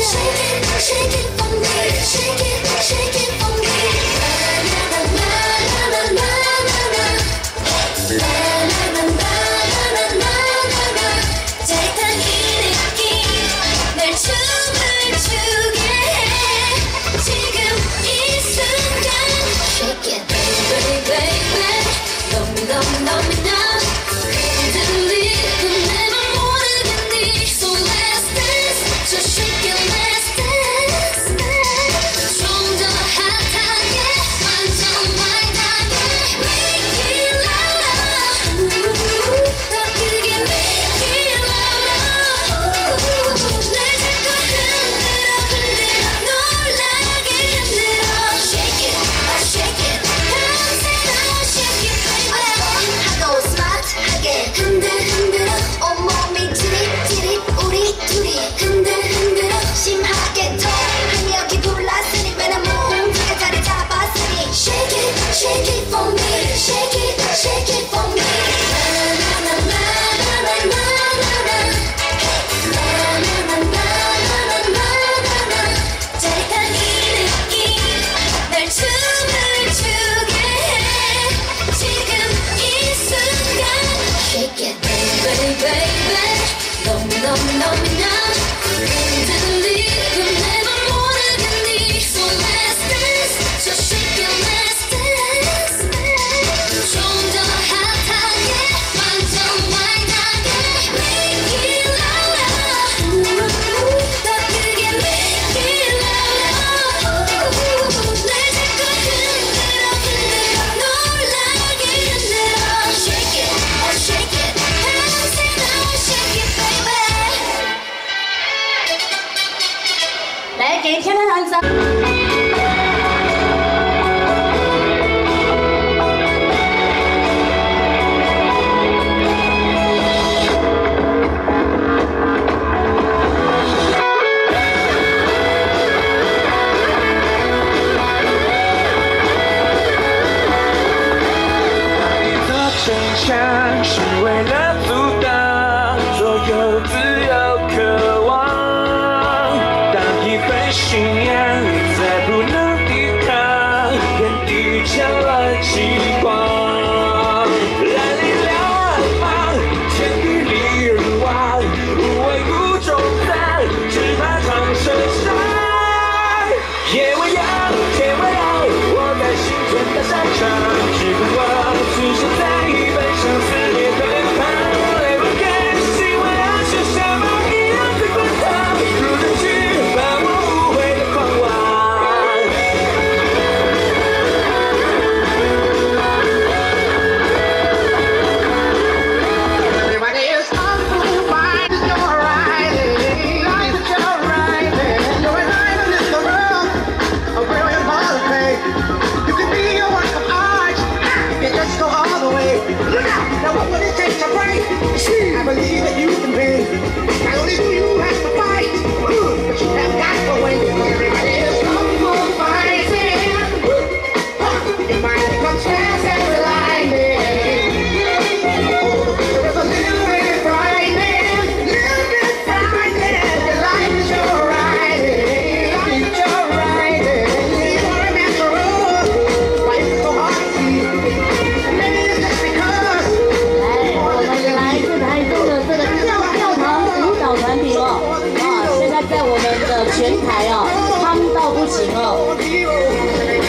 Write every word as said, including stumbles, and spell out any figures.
给天天团长。 是为了阻挡所有自由渴望，当一份信仰再不能抵抗，原地将乱极光。蓝里两方，天地里人亡，无畏无中战，只怕长生山。夜未央，天未亮，我在心中的沙场，只盼望出现在一本相思。 I believe that you can win. Not only do you have to fight, but you have got to win. Everybody is comfortable fighting. Your mind becomes fast and blinding. Oh, there is a little bit frightening, little bit frightening. Your life is your riding, life is your riding. You are a natural. Why is it so hard to see? Maybe it's just because. 来，我们来自台中的这个教教堂舞蹈团体哦，啊，现在在我们的前台哦，夯到不行哦。